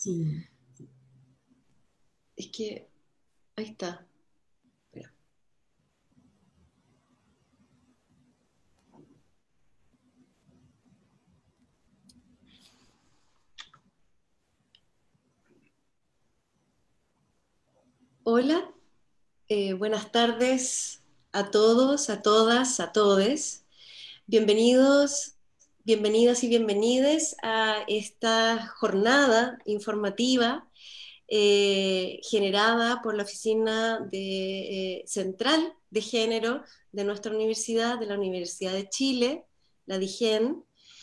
Sí. Es que, ahí está. Espera. Hola, buenas tardes a todos, a todas, a todes. Bienvenidos, bienvenidas y bienvenides a esta jornada informativa generada por la Oficina Central de Género de nuestra universidad, de la Universidad de Chile, la DIGEN,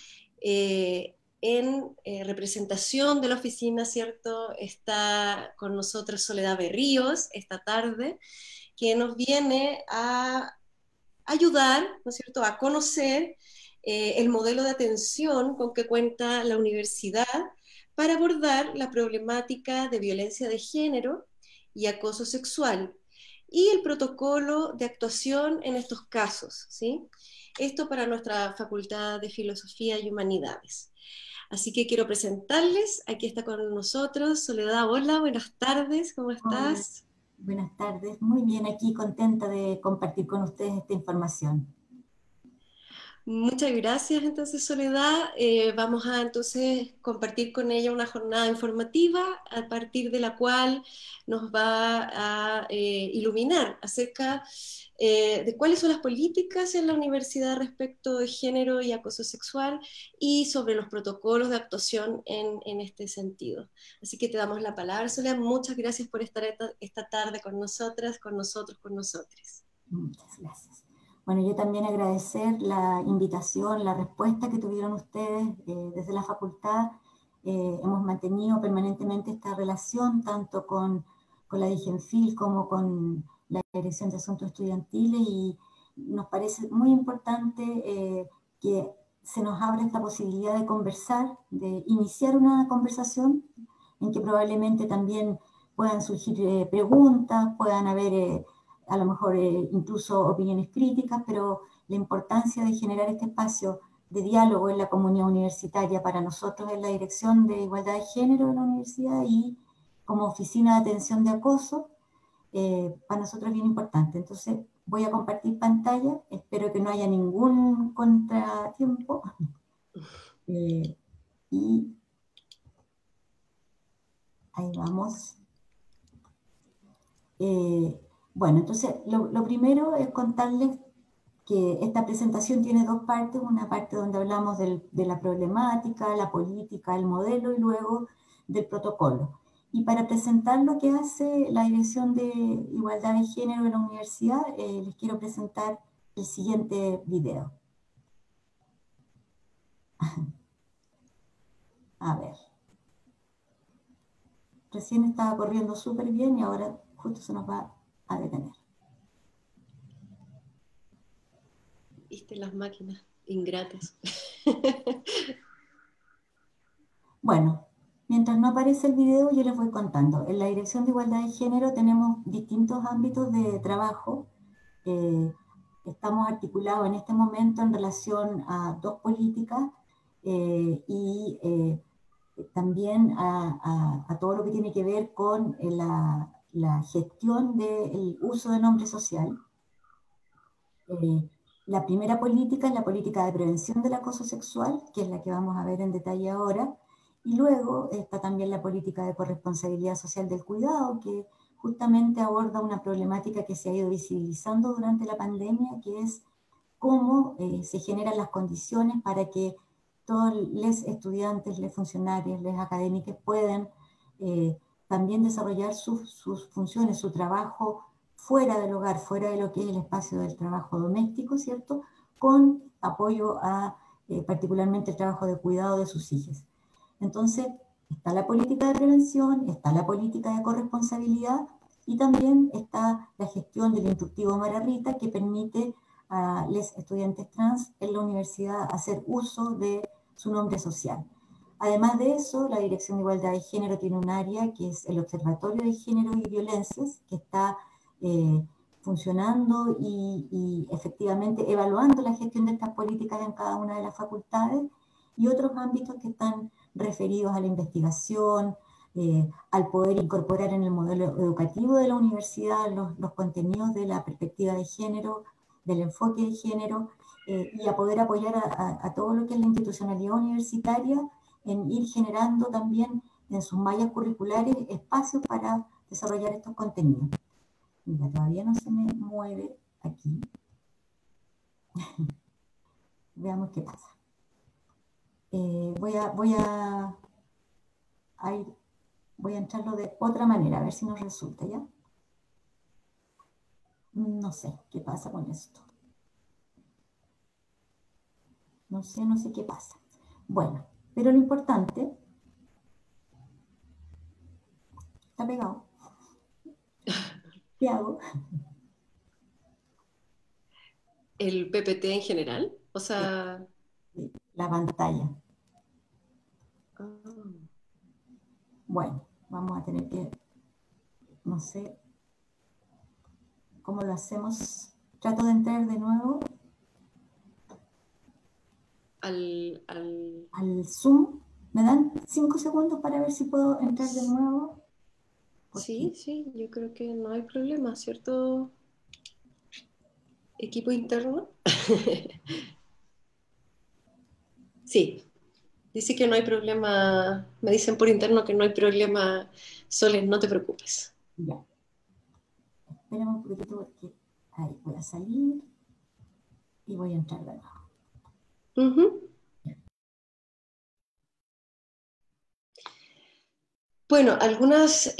en representación de la oficina, ¿cierto? Está con nosotros Soledad Berríos esta tarde, que nos viene a ayudar, ¿no es cierto?, a conocer el modelo de atención con que cuenta la universidad para abordar la problemática de violencia de género y acoso sexual y el protocolo de actuación en estos casos, ¿sí? Esto para nuestra Facultad de Filosofía y Humanidades. Así que quiero presentarles, aquí está con nosotros Soledad. Hola, buenas tardes, ¿cómo Hola, estás? buenas tardes. Muy bien, aquí contenta de compartir con ustedes esta información. Muchas gracias, entonces, Soledad. Vamos a entonces compartir con ella una jornada informativa a partir de la cual nos va a iluminar acerca de cuáles son las políticas en la universidad respecto de género y acoso sexual y sobre los protocolos de actuación en este sentido. Así que te damos la palabra, Soledad. Muchas gracias por estar esta tarde con nosotras, con nosotros, con nosotros. Muchas gracias. Bueno, yo también agradecer la invitación, la respuesta que tuvieron ustedes desde la facultad. Hemos mantenido permanentemente esta relación tanto con la DIGENFIL como con la Dirección de Asuntos Estudiantiles y nos parece muy importante que se nos abra esta posibilidad de conversar, de iniciar una conversación en que probablemente también puedan surgir preguntas, puedan haber a lo mejor incluso opiniones críticas, pero la importancia de generar este espacio de diálogo en la comunidad universitaria para nosotros en la Dirección de Igualdad de Género de la universidad y como oficina de atención de acoso, para nosotros es bien importante. Entonces voy a compartir pantalla, espero que no haya ningún contratiempo. Eh, y ahí vamos. Eh, bueno, entonces lo primero es contarles que esta presentación tiene dos partes, una parte donde hablamos de la problemática, la política, el modelo y luego del protocolo. Y para presentar lo que hace la Dirección de Igualdad de Género de la universidad, les quiero presentar el siguiente video. A ver, recién estaba corriendo súper bien y ahora justo se nos va a detener. Viste las máquinas ingratas. Bueno, mientras no aparece el video, yo les voy contando. En la Dirección de Igualdad de Género tenemos distintos ámbitos de trabajo. Eh, Estamos articulados en este momento en relación a dos políticas y también a todo lo que tiene que ver con la gestión del uso de nombre social. Eh, la primera política es la política de prevención del acoso sexual, que es la que vamos a ver en detalle ahora, y luego está también la política de corresponsabilidad social del cuidado, que justamente aborda una problemática que se ha ido visibilizando durante la pandemia, que es cómo se generan las condiciones para que todos los estudiantes, los funcionarios, los académicos puedan también desarrollar sus funciones, su trabajo fuera del hogar, fuera de lo que es el espacio del trabajo doméstico, ¿cierto? Con apoyo a particularmente el trabajo de cuidado de sus hijos. Entonces, está la política de prevención, está la política de corresponsabilidad y también está la gestión del instructivo Mara Rita que permite a los estudiantes trans en la universidad hacer uso de su nombre social. Además de eso, la Dirección de Igualdad de Género tiene un área que es el Observatorio de Género y Violencias, que está eh, funcionando y efectivamente evaluando la gestión de estas políticas en cada una de las facultades y otros ámbitos que están referidos a la investigación, al poder incorporar en el modelo educativo de la universidad los contenidos de la perspectiva de género, del enfoque de género, y a poder apoyar a todo lo que es la institucionalidad universitaria en ir generando también en sus mallas curriculares espacios para desarrollar estos contenidos. Mira, todavía no se me mueve aquí. Veamos qué pasa. Voy a entrarlo de otra manera, a ver si nos resulta, ¿ya? No sé qué pasa con esto. No sé qué pasa. Bueno, pero lo importante... Está pegado. ¿Qué hago? ¿El PPT en general? O Sí, sea... sí, la pantalla. Ah. Bueno, vamos a tener que... No sé cómo lo hacemos. Trato de entrar de nuevo al... al Zoom. ¿Me dan 5 segundos para ver si puedo entrar de nuevo? Porque Sí, sí, yo creo que no hay problema, ¿cierto? Equipo interno. Sí, dice que no hay problema, me dicen por interno que no hay problema, Soles, no te preocupes. ya, espérame un poquitito porque ahí voy a salir y voy a entrar de nuevo. Ujú. Bueno, algunas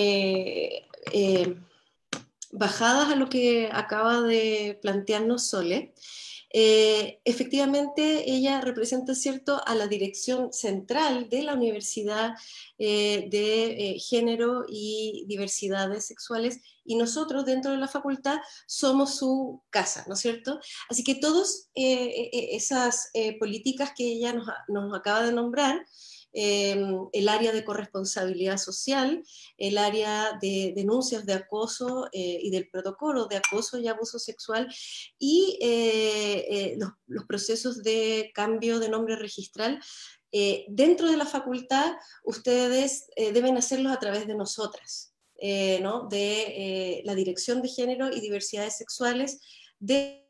bajadas a lo que acaba de plantearnos Sole. Efectivamente, ella representa, ¿cierto?, a la dirección central de la Universidad de Género y Diversidades Sexuales, y nosotros dentro de la facultad somos su casa, ¿no es cierto? Así que todas esas políticas que ella nos acaba de nombrar, el área de corresponsabilidad social, el área de denuncias de acoso y del protocolo de acoso y abuso sexual, y los procesos de cambio de nombre registral. Dentro de la facultad, ustedes deben hacerlos a través de nosotras, ¿no? De la Dirección de Género y Diversidades Sexuales de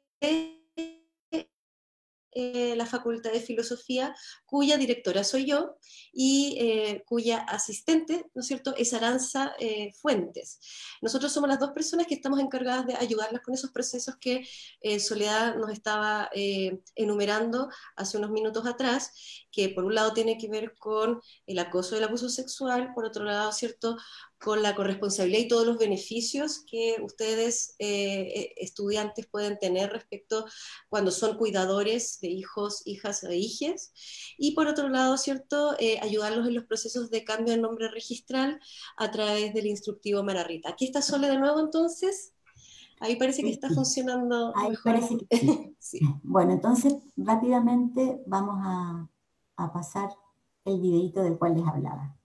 la Facultad de Filosofía, cuya directora soy yo y cuya asistente, ¿no es cierto?, es Aranza Fuentes. Nosotros somos las dos personas que estamos encargadas de ayudarlas con esos procesos que Soledad nos estaba enumerando hace unos minutos atrás, que por un lado tiene que ver con el acoso y el abuso sexual, por otro lado, ¿cierto?, con la corresponsabilidad y todos los beneficios que ustedes, estudiantes, pueden tener respecto cuando son cuidadores de hijos, hijas e hijes, y por otro lado, ¿cierto?, ayudarlos en los procesos de cambio de nombre registral a través del instructivo Mararrita. Aquí está Sole de nuevo, entonces. Ahí parece que Sí, está sí, funcionando ahí mejor. parece que sí. Sí. Bueno, entonces rápidamente vamos a pasar el videito del cual les hablaba.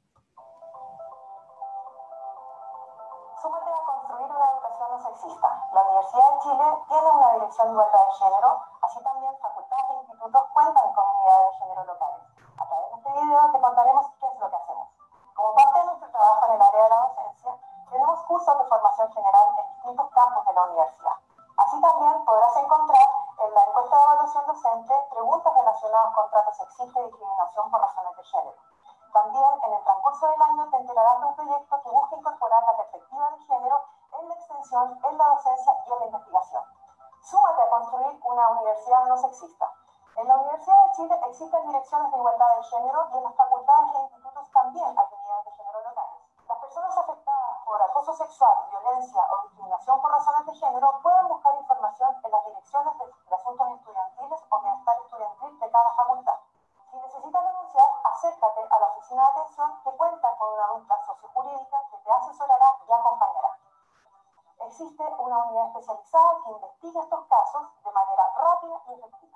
Súmate a construir una educación no sexista. La Universidad de Chile tiene una dirección de igualdad de género, así también facultades e institutos cuentan con unidades de género locales. A través de este video te contaremos qué es lo que hacemos. Como parte de nuestro trabajo en el área de la docencia, tenemos cursos de formación general en distintos campos de la universidad. Así también podrás encontrar en la encuesta de evaluación docente preguntas relacionadas con trato sexista y discriminación por razones de género. También en el transcurso del año te enterarás de un proyecto que busca incorporar la perspectiva de género en la extensión, en la docencia y en la investigación. Súmate a construir una universidad no sexista. En la Universidad de Chile existen direcciones de igualdad de género y en las facultades e institutos también hay unidades de género locales. Las personas afectadas por acoso sexual, violencia o discriminación por razones de género pueden buscar información en las direcciones de asuntos estudiantiles o bienestar estudiantil de cada facultad. Si necesitas denunciar, acércate a la oficina de atención que cuenta con una adulta sociojurídica que te asesorará y acompañará. Existe una unidad especializada que investiga estos casos de manera rápida y efectiva.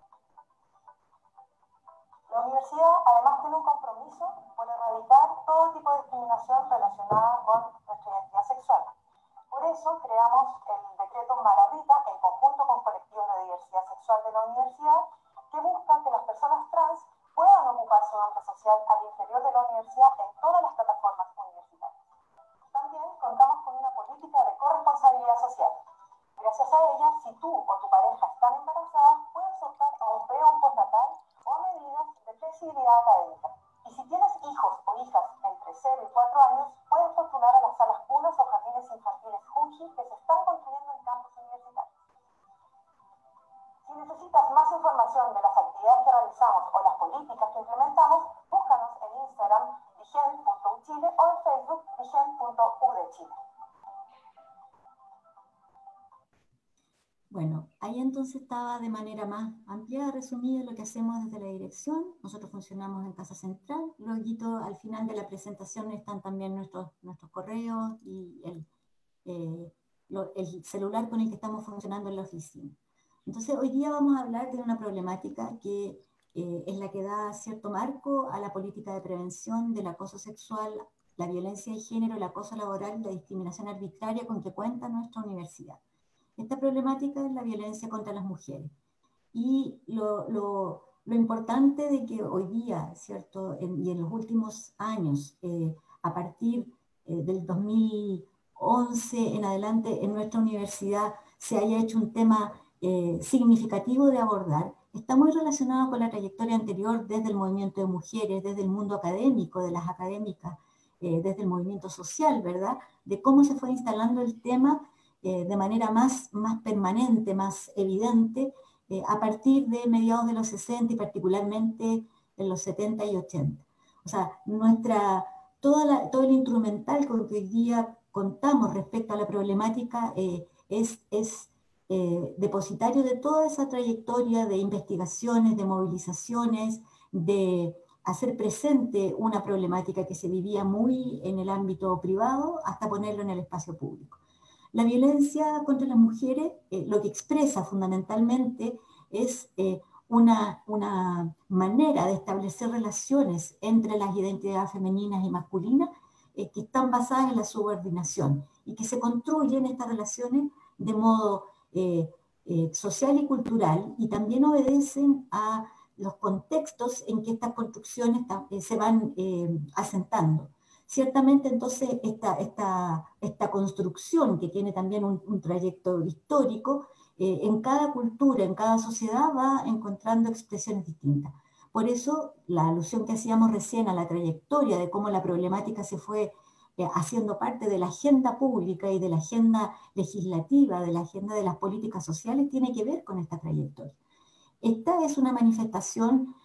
La universidad además tiene un compromiso por erradicar todo tipo de discriminación relacionada con nuestra identidad sexual. Por eso creamos el decreto Mararrita en conjunto con colectivos de diversidad sexual de la universidad, que busca que las personas trans puedan ocupar su nombre social al interior de la universidad en todas las plataformas Chile o en Facebook vigen.udechile. Bueno, ahí entonces estaba de manera más amplia, resumida, lo que hacemos desde la dirección. Nosotros funcionamos en Casa Central. Luego, al final de la presentación están también nuestros correos y el celular con el que estamos funcionando en la oficina. Entonces, hoy día vamos a hablar de una problemática que es la que da cierto marco a la política de prevención del acoso sexual, la violencia de género, el acoso laboral y la discriminación arbitraria con que cuenta nuestra universidad. Esta problemática es la violencia contra las mujeres. Y lo importante de que hoy día, ¿cierto? Y en los últimos años, a partir del 2011 en adelante, en nuestra universidad se haya hecho un tema significativo de abordar, está muy relacionado con la trayectoria anterior desde el movimiento de mujeres, desde el mundo académico, de las académicas, desde el movimiento social, ¿verdad? De cómo se fue instalando el tema de manera más permanente, más evidente, a partir de mediados de los 60 y particularmente en los 70 y 80. O sea, todo el instrumental con que hoy día contamos respecto a la problemática es depositario de toda esa trayectoria de investigaciones, de movilizaciones, de hacer presente una problemática que se vivía muy en el ámbito privado hasta ponerlo en el espacio público. La violencia contra las mujeres lo que expresa fundamentalmente es una manera de establecer relaciones entre las identidades femeninas y masculinas que están basadas en la subordinación y que se construyen estas relaciones de modo social y cultural y también obedecen a los contextos en que estas construcciones se van asentando. Ciertamente entonces esta construcción que tiene también un trayecto histórico, en cada cultura, en cada sociedad va encontrando expresiones distintas. Por eso la alusión que hacíamos recién a la trayectoria de cómo la problemática se fue haciendo parte de la agenda pública y de la agenda legislativa, de la agenda de las políticas sociales, tiene que ver con esta trayectoria. Esta es una manifestación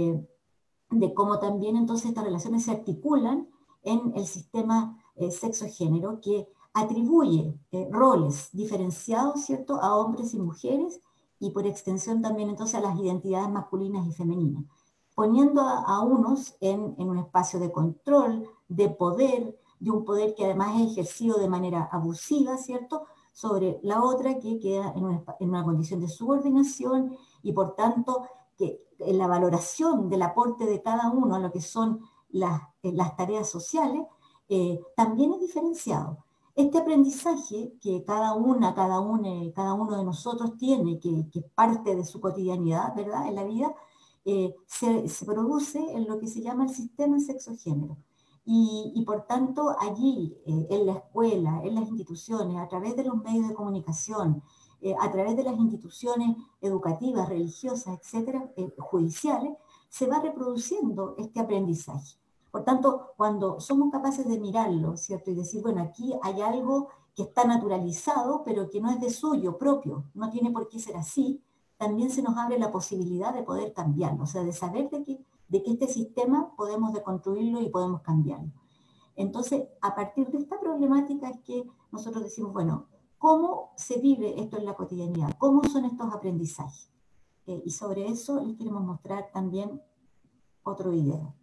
de cómo también entonces estas relaciones se articulan en el sistema sexo-género que atribuye roles diferenciados, ¿cierto?, a hombres y mujeres y por extensión también entonces a las identidades masculinas y femeninas, poniendo a unos en un espacio de control, de poder, de un poder que además es ejercido de manera abusiva, ¿cierto?, sobre la otra que queda en una condición de subordinación y por tanto que en la valoración del aporte de cada uno a lo que son las tareas sociales, también es diferenciado. Este aprendizaje que cada uno de nosotros tiene, que es parte de su cotidianidad, ¿verdad?, en la vida, se produce en lo que se llama el sistema sexo-género. Y por tanto, allí, en la escuela, en las instituciones, a través de los medios de comunicación, a través de las instituciones educativas, religiosas, etcétera, judiciales, se va reproduciendo este aprendizaje. Por tanto, cuando somos capaces de mirarlo, ¿cierto? Y decir, bueno, aquí hay algo que está naturalizado, pero que no es de suyo propio, no tiene por qué ser así, también se nos abre la posibilidad de poder cambiarlo, o sea, de saber de que este sistema podemos deconstruirlo y podemos cambiarlo. Entonces, a partir de esta problemática es que nosotros decimos, bueno, ¿cómo se vive esto en la cotidianidad? ¿Cómo son estos aprendizajes? Y sobre eso les queremos mostrar también otro video.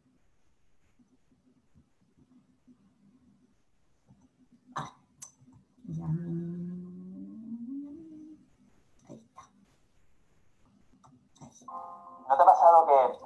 Ya. Ahí está. Ahí. ¿No te ha pasado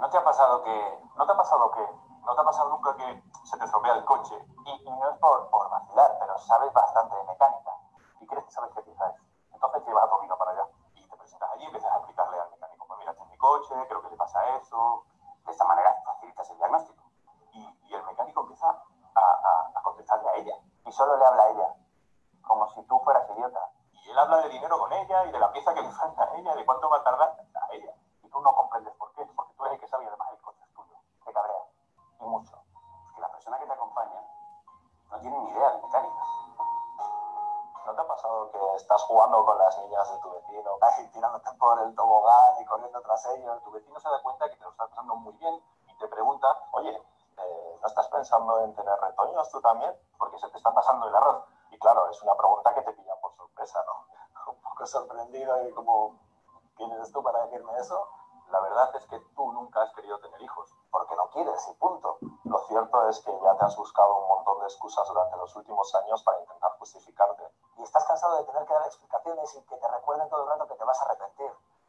nunca que se te estropea el coche? Y no es por vacilar, pero sabes bastante de mecánica y crees que sabes qué pieza es. Entonces llevas a tu amigo para allá y te presentas allí y empiezas a explicarle al mecánico, pues mira, este es mi coche, creo que le pasa eso. De esta manera facilitas el diagnóstico. Y el mecánico empieza a contestarle a ella. Y solo le habla a ella, como si tú fueras idiota. Y él habla de dinero con ella y de la pieza que le falta a ella, de cuánto va a tardar a ella. Y tú no comprendes por qué, porque tú eres el que sabe y además el coche es tuyo. Te cabrea. Y mucho. Es que la persona que te acompaña no tiene ni idea de mecánica. ¿No te ha pasado que estás jugando con las niñas de tu vecino, casi tirándote por el tobogán y corriendo tras ellos? Tu vecino se da cuenta que te lo estás pasando muy bien y te pregunta, oye, ¿no estás pensando en tener retoños tú también? Porque se te está pasando el arroz. Y claro, es una pregunta que te pilla por sorpresa, ¿no? Un poco sorprendido y como, ¿quién eres tú para decirme eso? La verdad es que tú nunca has querido tener hijos, porque no quieres y punto. Lo cierto es que ya te has buscado un montón de excusas durante los últimos años para intentar justificarte. Y estás cansado de tener que dar explicaciones y que te recuerden todo el rato que te vas a arrepentir.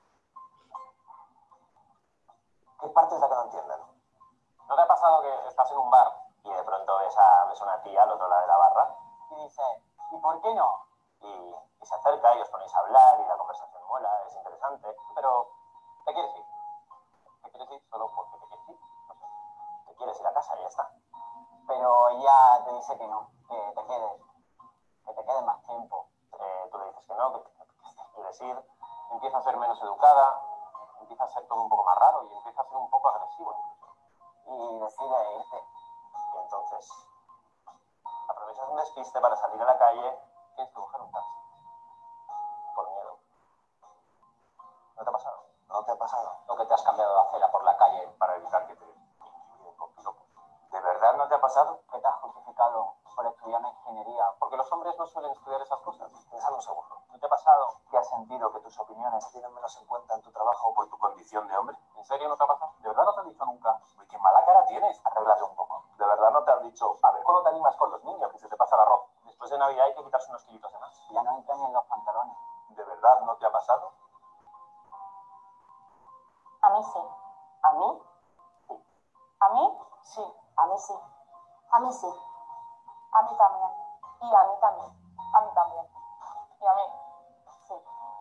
¿Qué parte es la que no entienden? ¿No te ha pasado que estás en un bar y de pronto ves a una tía al otro lado de la barra y dice, ¿y por qué no? Y se acerca y os ponéis a hablar y la conversación mola, es interesante, pero ¿te quieres ir? ¿Te quieres ir solo porque te quieres ir? No sé. ¿Te quieres ir a casa y ya está? Pero ella te dice que no, que te quedes más tiempo. Tú le dices que no, que te quieres ir, empieza a ser menos educada, empieza a ser todo un poco más raro y empieza a ser un poco agresivo incluso. Y decide irte. Y entonces aprovechas un despiste para salir a la calle, tienes que coger un taxi. Por miedo. ¿No te ha pasado? ¿No te ha pasado? ¿O que te has cambiado de acera por la calle para evitar que te intimiden con piropos? ¿De verdad no te ha pasado? Que te has justificado por estudiar una ingeniería. Porque los hombres no suelen estudiar esas cosas. Piénsalo un segundo. ¿No te ha pasado que has sentido que tus opiniones tienen menos en cuenta en tu trabajo por tu condición de hombre? ¿En serio no te ha pasado? ¿De verdad no te han dicho nunca? Uy, qué mala cara tienes. Arréglate un poco. ¿De verdad no te han dicho, a ver cuándo te animas con los niños, que se te pasa el arroz? Después de Navidad hay que quitarse unos kilitos de más. Ya no entran ni en los pantalones. ¿De verdad no te ha pasado? A mí sí. ¿A mí? Sí. ¿A mí? Sí. A mí sí. A mí sí. A mí también. Y a mí también. A mí también. Y a mí. Sí.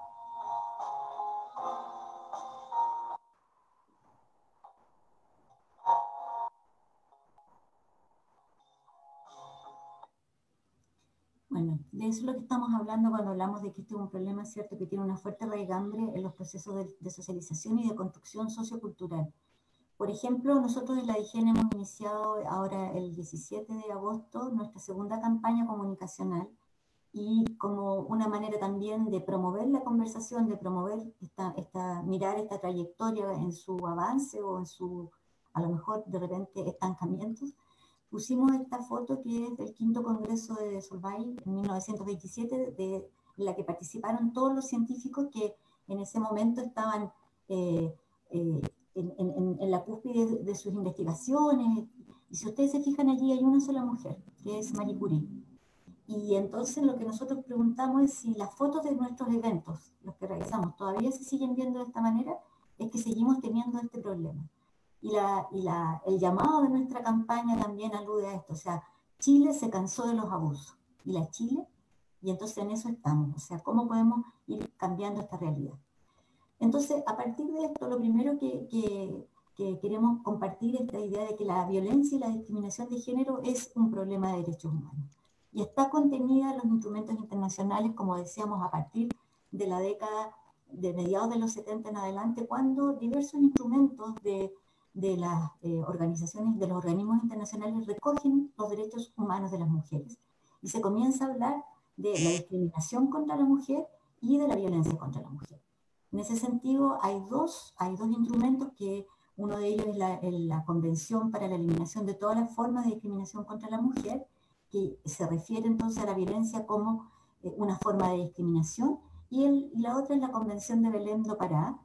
Bueno, de eso es lo que estamos hablando cuando hablamos de que este es un problema, ¿cierto?, que tiene una fuerte raigambre en los procesos de socialización y de construcción sociocultural. Por ejemplo, nosotros en la higiene hemos iniciado ahora el 17 de agosto nuestra segunda campaña comunicacional y como una manera también de promover la conversación, de promover mirar esta trayectoria en su avance o en su, a lo mejor de repente, estancamientos, pusimos esta foto que es del quinto congreso de Solvay en 1927, de la que participaron todos los científicos que en ese momento estaban en la cúspide de sus investigaciones. Y si ustedes se fijan allí hay una sola mujer, que es Marie Curie. Y entonces lo que nosotros preguntamos es si las fotos de nuestros eventos, los que realizamos, todavía se siguen viendo de esta manera, es que seguimos teniendo este problema. El llamado de nuestra campaña también alude a esto, o sea, Chile se cansó de los abusos, y la Chile, y entonces en eso estamos, o sea, ¿cómo podemos ir cambiando esta realidad? Entonces, a partir de esto, lo primero que queremos compartir es esta idea de que la violencia y la discriminación de género es un problema de derechos humanos. Y está contenida en los instrumentos internacionales, como decíamos, a partir de la década de mediados de los 70 en adelante, cuando diversos instrumentos de las organizaciones, de los organismos internacionales recogen los derechos humanos de las mujeres. Y se comienza a hablar de la discriminación contra la mujer y de la violencia contra la mujer. En ese sentido, hay dos instrumentos, que uno de ellos es la Convención para la Eliminación de todas las formas de discriminación contra la mujer, que se refiere entonces a la violencia como una forma de discriminación, y la otra es la Convención de Belém do Pará,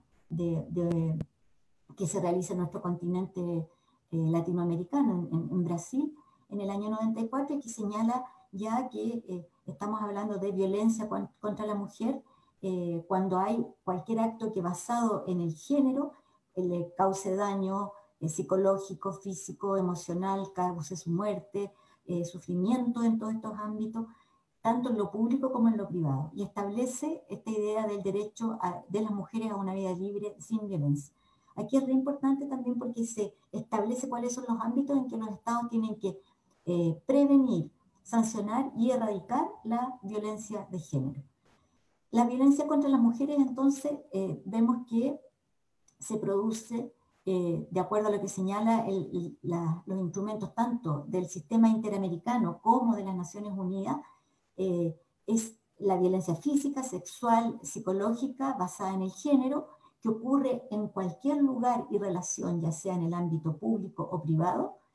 que se realiza en nuestro continente latinoamericano, en Brasil, en el año 94, y que señala ya que estamos hablando de violencia contra la mujer cuando hay cualquier acto que basado en el género le cause daño psicológico, físico, emocional, cause su muerte, sufrimiento en todos estos ámbitos, tanto en lo público como en lo privado, y establece esta idea del derecho de las mujeres a una vida libre sin violencia. Aquí es re importante también porque se establece cuáles son los ámbitos en que los estados tienen que prevenir, sancionar y erradicar la violencia de género. La violencia contra las mujeres, entonces, vemos que se produce, de acuerdo a lo que señala los instrumentos tanto del sistema interamericano como de las Naciones Unidas, es la violencia física, sexual, psicológica, basada en el género, que ocurre en cualquier lugar y relación, ya sea en el ámbito público o privado,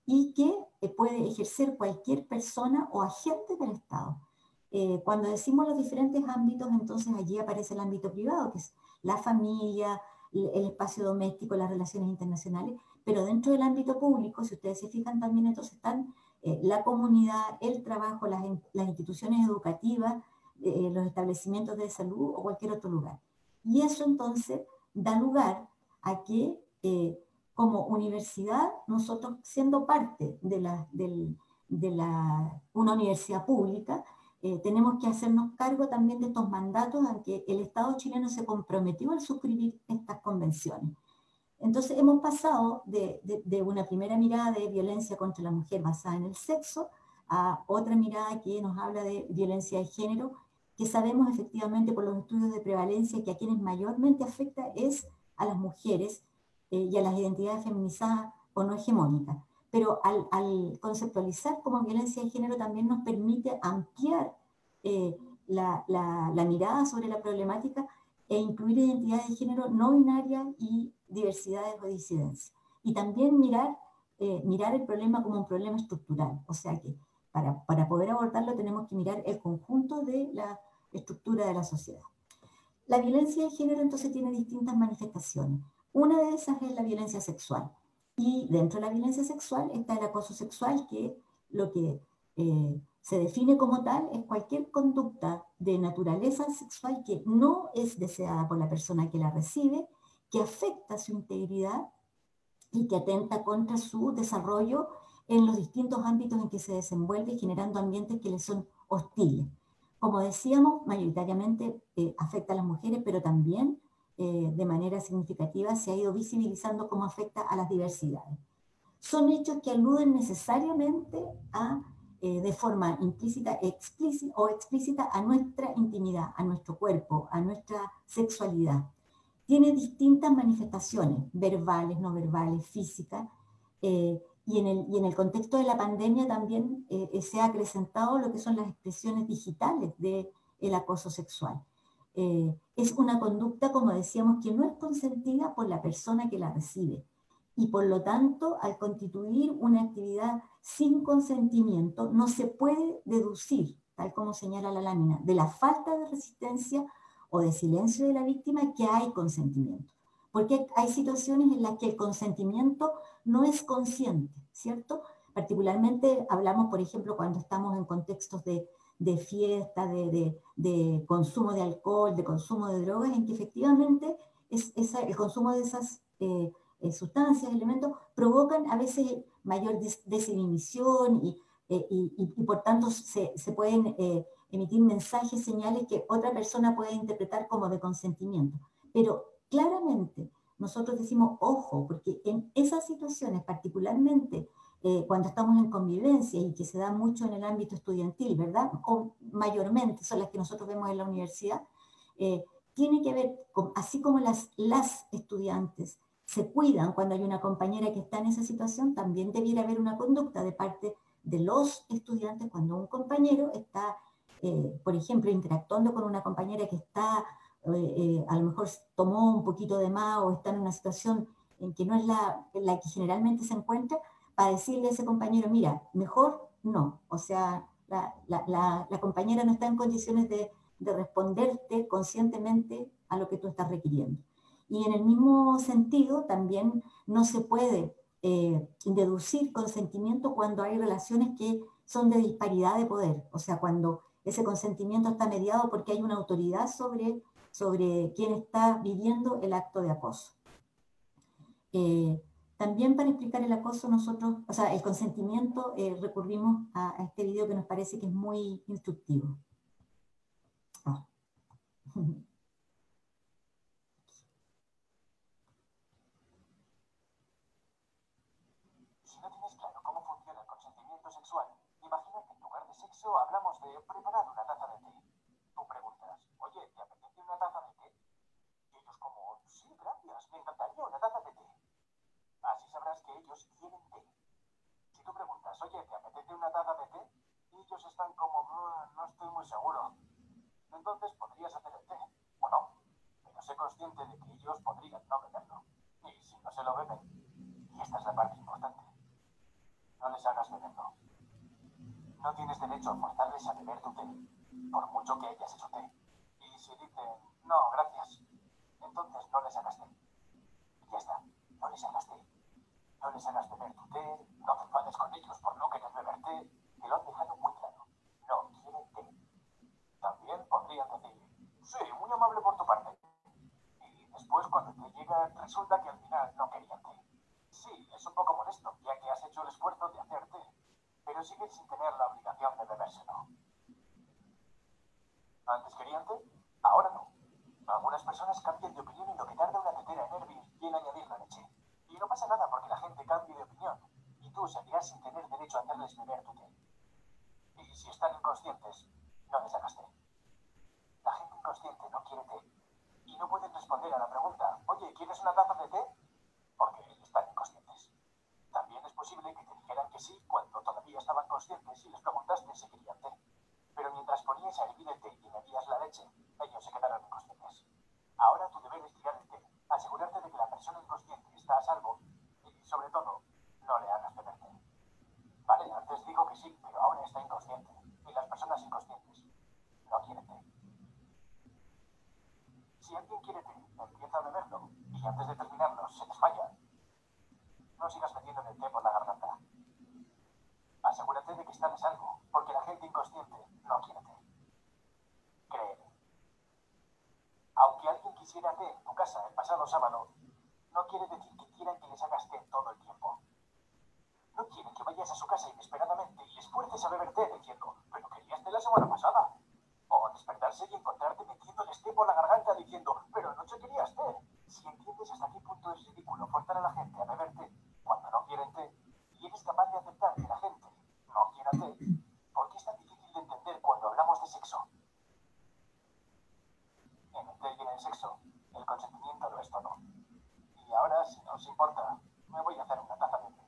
y que puede ejercer cualquier persona o agente del Estado. Cuando decimos los diferentes ámbitos, entonces allí aparece el ámbito privado, que es la familia, el espacio doméstico, las relaciones internacionales, pero dentro del ámbito público, si ustedes se fijan también, entonces están la comunidad, el trabajo, las instituciones educativas, los establecimientos de salud o cualquier otro lugar. Y eso entonces da lugar a que como universidad, nosotros siendo parte de una universidad pública, tenemos que hacernos cargo también de estos mandatos en que el Estado chileno se comprometió al suscribir estas convenciones. Entonces hemos pasado de una primera mirada de violencia contra la mujer basada en el sexo a otra mirada que nos habla de violencia de género, que sabemos efectivamente por los estudios de prevalencia que a quienes mayormente afecta es a las mujeres y a las identidades feminizadas o no hegemónicas. Pero al conceptualizar como violencia de género también nos permite ampliar la mirada sobre la problemática e incluir identidades de género no binarias y diversidades o disidencias. Y también mirar el problema como un problema estructural, o sea que para poder abordarlo tenemos que mirar el conjunto de la estructura de la sociedad. La violencia de género entonces tiene distintas manifestaciones. Una de esas es la violencia sexual. Y dentro de la violencia sexual está el acoso sexual, que lo que se define como tal es cualquier conducta de naturaleza sexual que no es deseada por la persona que la recibe, que afecta su integridad y que atenta contra su desarrollo en los distintos ámbitos en que se desenvuelve, generando ambientes que le son hostiles. Como decíamos, mayoritariamente afecta a las mujeres, pero también de manera significativa se ha ido visibilizando cómo afecta a las diversidades. Son hechos que aluden necesariamente a, de forma implícita o explícita a nuestra intimidad, a nuestro cuerpo, a nuestra sexualidad. Tiene distintas manifestaciones, verbales, no verbales, físicas, y en el contexto de la pandemia también se ha acrecentado lo que son las expresiones digitales del acoso sexual. Es una conducta, como decíamos, que no es consentida por la persona que la recibe, y por lo tanto, al constituir una actividad sin consentimiento, no se puede deducir, tal como señala la lámina, de la falta de resistencia o de silencio de la víctima que hay consentimiento. Porque hay situaciones en las que el consentimiento no es consciente, ¿cierto? Particularmente hablamos, por ejemplo, cuando estamos en contextos de fiesta, de consumo de alcohol, de consumo de drogas, en que efectivamente el consumo de esas sustancias, elementos, provocan a veces mayor desinhibición y por tanto se pueden emitir mensajes, señales que otra persona puede interpretar como de consentimiento. Pero claramente nosotros decimos, ojo, porque en esas situaciones, particularmente cuando estamos en convivencia y que se da mucho en el ámbito estudiantil, ¿verdad? O mayormente son las que nosotros vemos en la universidad, tiene que ver, así como las estudiantes se cuidan cuando hay una compañera que está en esa situación, también debiera haber una conducta de parte de los estudiantes cuando un compañero está, por ejemplo, interactuando con una compañera que está, a lo mejor tomó un poquito de más o está en una situación en que no es la que generalmente se encuentra, para decirle a ese compañero, mira, mejor no. O sea, la compañera no está en condiciones de responderte conscientemente a lo que tú estás requiriendo. Y en el mismo sentido, también no se puede deducir consentimiento cuando hay relaciones que son de disparidad de poder, o sea, cuando ese consentimiento está mediado porque hay una autoridad sobre quien está viviendo el acto de acoso. También para explicar el acoso nosotros, o sea, el consentimiento, recurrimos a este video que nos parece que es muy instructivo. Ah. Si no tienes claro cómo funciona el consentimiento sexual, imagina que en lugar de sexo hablamos de preparar una taza de té. Tú preguntas, oye, ¿te apetece una taza de té? Y ellos como, sí, gracias, me encantaría una taza de té. Así sabrás que ellos quieren té. Si tú preguntas, oye, ¿te apetece una taza de té? Y ellos están como, no estoy muy seguro. Entonces podrías hacer el té, o no. Pero sé consciente de que ellos podrían no beberlo. Y si no se lo beben, y esta es la parte importante, no tienes derecho a forzarles a beber tu té, por mucho que hayas hecho té. Y si dicen, no, gracias, entonces no les hagas té. Y ya está, no les hagas té. No les hagas beber tu té, no te enfades con ellos por no querer beber té, que lo han dejado muy claro. No quieren té. También podrían decir, sí, muy amable por tu parte. Y después cuando te llega, resulta que al final no querían té. Sí, es un poco molesto, ya que has hecho el esfuerzo de hacer té, pero sigues sin tener la obligación de bebérselo. ¿Antes querían té? Ahora no. Algunas personas cambian de opinión en lo que tarda una tetera en hervir y en añadir la leche. Y no pasa nada porque la gente cambie de opinión, y tú seguirás sin tener derecho a hacerles beber tu té. Y si están inconscientes, no les hagas té. La gente inconsciente no quiere té, y no pueden responder a la pregunta, oye, ¿quieres una taza de té? Porque están inconscientes. También es posible que te dijeran que sí cuando todavía estaban conscientes y les preguntaste si querían té. Pero mientras ponías a hervir el té y añadías la leche, ellos se quedaron inconscientes. Ahora tu deber es tirar el té, asegurarte de que la persona inconsciente está a salvo y, sobre todo, no le hagas beber té. Vale, antes digo que sí, pero ahora está inconsciente. Y las personas inconscientes no quieren té. Si alguien quiere té, empieza a beberlo y antes de terminarlo se desmaya. No sigas metiéndole el té por la garganta. Asegúrate de que están a salvo, porque la gente inconsciente no quiere té. Créeme. Aunque alguien quisiera té en tu casa el pasado sábado, no quiere decir que quieran que les hagas té todo el tiempo. No quieren que vayas a su casa inesperadamente y les fuerces a beber té diciendo, pero querías té la semana pasada. O despertarse y encontrarte metiéndoles té por la garganta diciendo, pero anoche querías té. Si entiendes hasta qué punto es ridículo forzar a la gente a beber té cuando no quieren té, y eres capaz de aceptar que la gente no quiera té, ¿por qué es tan difícil de entender cuando hablamos de sexo? En el té y en el sexo, el consentimiento lo es todo. Y ahora, si no os importa, me voy a hacer una taza de té.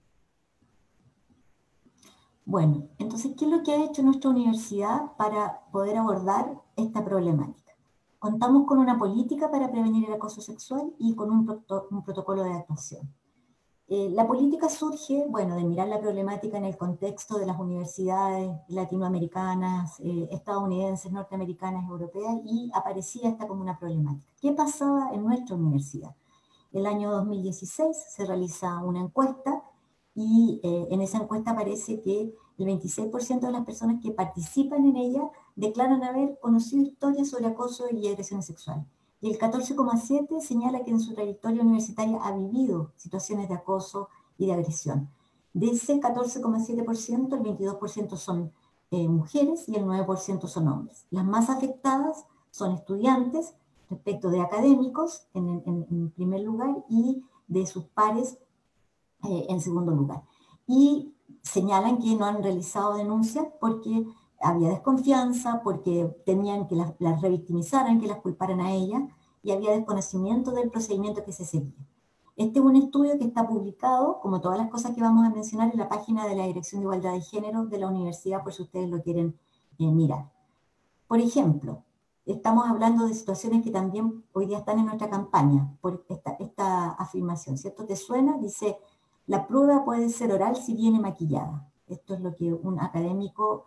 Bueno, entonces, ¿qué es lo que ha hecho nuestra universidad para poder abordar esta problemática? Contamos con una política para prevenir el acoso sexual y con un protocolo de actuación. La política surge, bueno, de mirar la problemática en el contexto de las universidades latinoamericanas, estadounidenses, norteamericanas, europeas, y aparecía esta como una problemática. ¿Qué pasaba en nuestra universidad? El año 2016 se realiza una encuesta y en esa encuesta aparece que el 26% de las personas que participan en ella declaran haber conocido historias sobre acoso y agresiones sexuales. Y el 14,7% señala que en su trayectoria universitaria ha vivido situaciones de acoso y de agresión. De ese 14,7%, el 22% son mujeres y el 9% son hombres. Las más afectadas son estudiantes respecto de académicos en primer lugar y de sus pares en segundo lugar. Y señalan que no han realizado denuncias porque había desconfianza, porque temían que las revictimizaran, que las culparan a ellas, y había desconocimiento del procedimiento que se seguía. Este es un estudio que está publicado, como todas las cosas que vamos a mencionar, en la página de la Dirección de Igualdad de Género de la universidad, por si ustedes lo quieren mirar. Por ejemplo, estamos hablando de situaciones que también hoy día están en nuestra campaña, por esta afirmación, ¿cierto? ¿Te suena? Dice, la prueba puede ser oral si viene maquillada. Esto es lo que un académico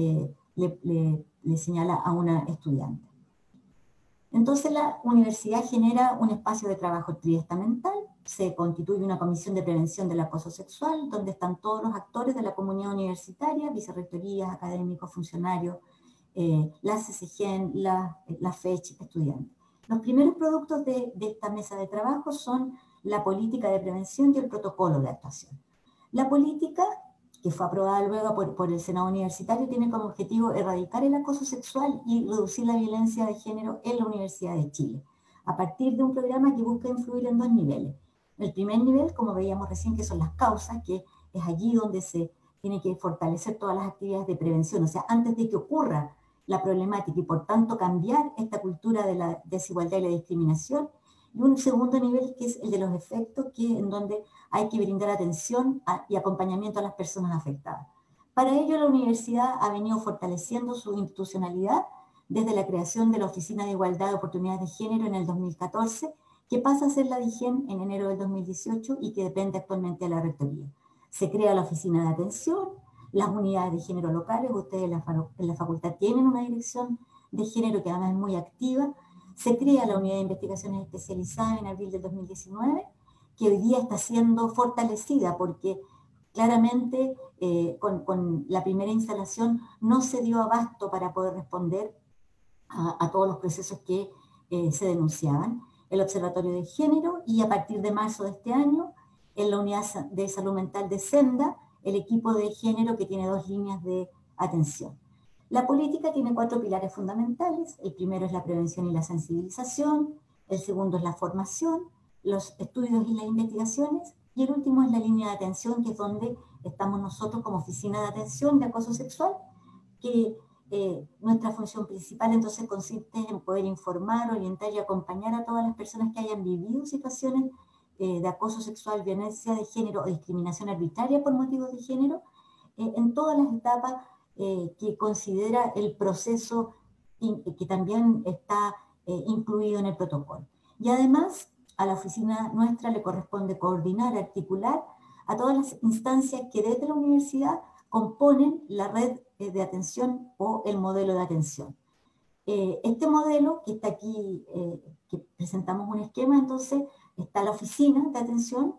le señala a una estudiante. Entonces la universidad genera un espacio de trabajo triestamental, se constituye una comisión de prevención del acoso sexual, donde están todos los actores de la comunidad universitaria, vicerrectorías, académicos, funcionarios, la CCGEN, la FECH, estudiantes. Los primeros productos de esta mesa de trabajo son la política de prevención y el protocolo de actuación. La política, que fue aprobada luego por el Senado Universitario, tiene como objetivo erradicar el acoso sexual y reducir la violencia de género en la Universidad de Chile, a partir de un programa que busca influir en 2 niveles. El primer nivel, como veíamos recién, que son las causas, que es allí donde se tiene que fortalecer todas las actividades de prevención, o sea, antes de que ocurra la problemática y por tanto cambiar esta cultura de la desigualdad y la discriminación. Y un segundo nivel que es el de los efectos, que en donde hay que brindar atención y acompañamiento a las personas afectadas. Para ello la universidad ha venido fortaleciendo su institucionalidad desde la creación de la Oficina de Igualdad de Oportunidades de Género en el 2014, que pasa a ser la DIGEN en enero del 2018 y que depende actualmente de la Rectoría. Se crea la Oficina de Atención, las unidades de género locales. Ustedes en la facultad tienen una dirección de género que además es muy activa. Se crea la unidad de investigaciones especializadas en abril del 2019, que hoy día está siendo fortalecida porque claramente con la primera instalación no se dio abasto para poder responder a todos los procesos que se denunciaban. El Observatorio de Género, y a partir de marzo de este año, en la Unidad de Salud Mental de Senda, el equipo de género que tiene 2 líneas de atención. La política tiene 4 pilares fundamentales. El primero es la prevención y la sensibilización, el segundo es la formación, los estudios y las investigaciones, y el último es la línea de atención, que es donde estamos nosotros como oficina de atención de acoso sexual, que nuestra función principal entonces consiste en poder informar, orientar y acompañar a todas las personas que hayan vivido situaciones de acoso sexual, violencia de género o discriminación arbitraria por motivos de género, en todas las etapas que considera el proceso que también está incluido en el protocolo. Y además, a la oficina nuestra le corresponde coordinar, articular a todas las instancias que desde la universidad componen la red de atención o el modelo de atención. Este modelo que está aquí, que presentamos un esquema, entonces está la oficina de atención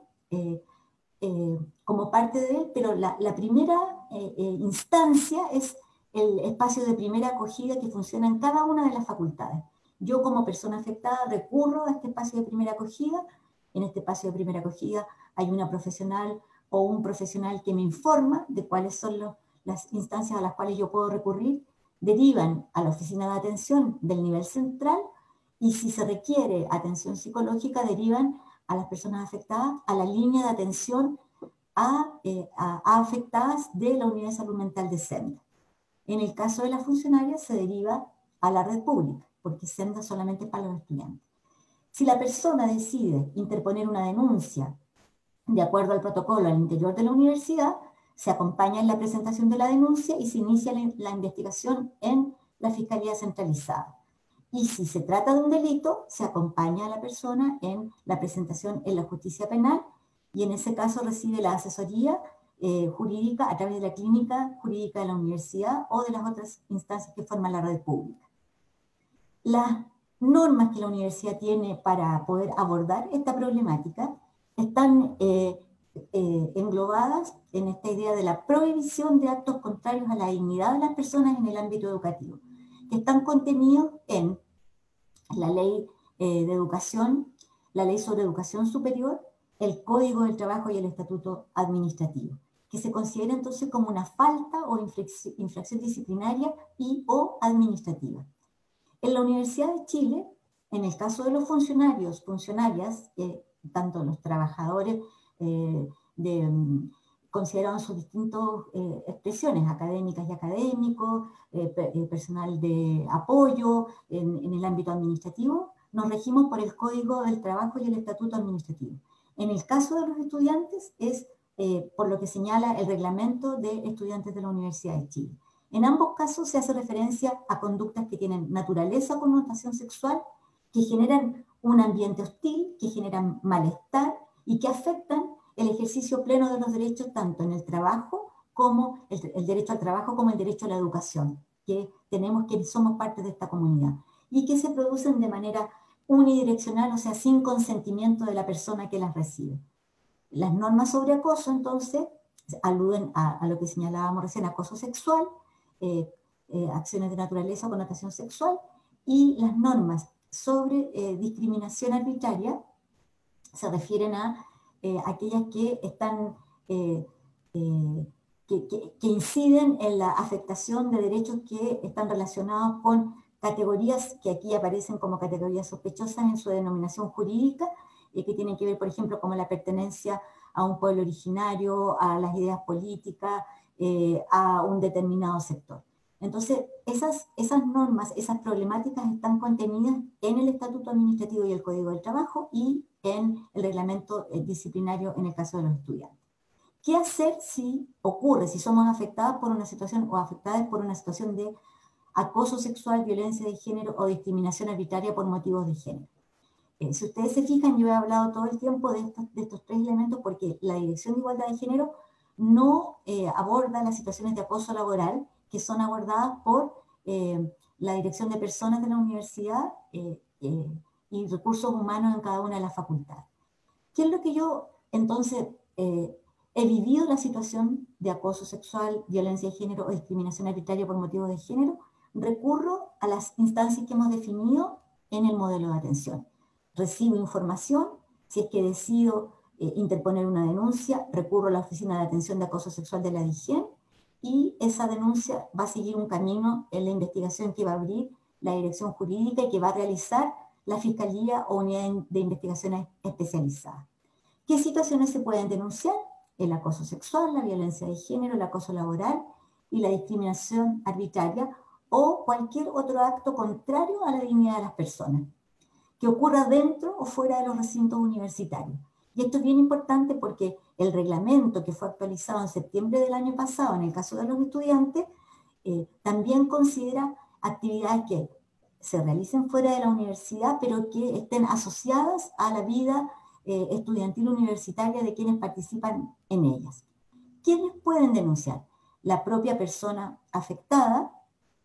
como parte de él, pero la primera instancia es el espacio de primera acogida que funciona en cada una de las facultades. Yo como persona afectada recurro a este espacio de primera acogida. En este espacio de primera acogida hay una profesional o un profesional que me informa de cuáles son las instancias a las cuales yo puedo recurrir, derivan a la oficina de atención del nivel central, y si se requiere atención psicológica, derivan a las personas afectadas a la línea de atención a afectadas de la Unidad de Salud Mental de Senda. En el caso de las funcionarias se deriva a la red pública, porque Senda solamente es para los estudiantes. Si la persona decide interponer una denuncia de acuerdo al protocolo al interior de la universidad, se acompaña en la presentación de la denuncia y se inicia la investigación en la Fiscalía Centralizada. Y si se trata de un delito, se acompaña a la persona en la presentación en la justicia penal, y en ese caso recibe la asesoría jurídica a través de la clínica jurídica de la universidad o de las otras instancias que forman la red pública. Las normas que la universidad tiene para poder abordar esta problemática están englobadas en esta idea de la prohibición de actos contrarios a la dignidad de las personas en el ámbito educativo, que están contenidos en la ley de educación, la ley sobre educación superior, el Código del Trabajo y el Estatuto Administrativo, que se considera entonces como una falta o infracción disciplinaria y o administrativa. En la Universidad de Chile, en el caso de los funcionarios, funcionarias, tanto los trabajadores considerados en sus distintas expresiones, académicas y académicos, personal de apoyo en el ámbito administrativo, nos regimos por el Código del Trabajo y el Estatuto Administrativo. En el caso de los estudiantes es por lo que señala el Reglamento de Estudiantes de la Universidad de Chile. En ambos casos se hace referencia a conductas que tienen naturaleza o connotación sexual, que generan un ambiente hostil, que generan malestar y que afectan el ejercicio pleno de los derechos tanto en el trabajo como el derecho al trabajo como el derecho a la educación, que tenemos que somos parte de esta comunidad, y que se producen de manera unidireccional, o sea, sin consentimiento de la persona que las recibe. Las normas sobre acoso, entonces, aluden a lo que señalábamos recién, acoso sexual, acciones de naturaleza o connotación sexual, y las normas sobre discriminación arbitraria se refieren a aquellas que están que inciden en la afectación de derechos que están relacionados con categorías que aquí aparecen como categorías sospechosas en su denominación jurídica, que tienen que ver, por ejemplo, como la pertenencia a un pueblo originario, a las ideas políticas, a un determinado sector. Entonces, esas normas, esas problemáticas están contenidas en el Estatuto Administrativo y el Código del Trabajo y en el reglamento disciplinario en el caso de los estudiantes. ¿Qué hacer si ocurre, si somos afectadas por una situación o afectadas por una situación de acoso sexual, violencia de género o discriminación arbitraria por motivos de género? Si ustedes se fijan, yo he hablado todo el tiempo de estos 3 elementos porque la Dirección de Igualdad de Género no aborda las situaciones de acoso laboral que son abordadas por la Dirección de Personas de la Universidad y Recursos Humanos en cada una de las facultades. ¿Qué es lo que yo, entonces, he vivido la situación de acoso sexual, violencia de género o discriminación arbitraria por motivos de género? Recurro a las instancias que hemos definido en el modelo de atención. Recibo información, si es que decido interponer una denuncia, recurro a la Oficina de Atención de Acoso Sexual de la DIGEN, y esa denuncia va a seguir un camino en la investigación que va a abrir la dirección jurídica y que va a realizar la Fiscalía o Unidad de Investigaciones Especializadas. ¿Qué situaciones se pueden denunciar? El acoso sexual, la violencia de género, el acoso laboral y la discriminación arbitraria o cualquier otro acto contrario a la dignidad de las personas, que ocurra dentro o fuera de los recintos universitarios. Y esto es bien importante porque el reglamento que fue actualizado en septiembre del año pasado, en el caso de los estudiantes, también considera actividades que se realicen fuera de la universidad, pero que estén asociadas a la vida estudiantil universitaria de quienes participan en ellas. ¿Quiénes pueden denunciar? La propia persona afectada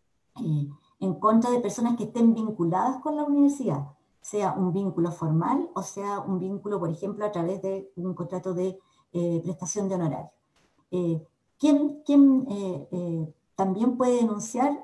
en contra de personas que estén vinculadas con la universidad, sea un vínculo formal o sea un vínculo, por ejemplo, a través de un contrato de prestación de honorario. ¿Quién también puede denunciar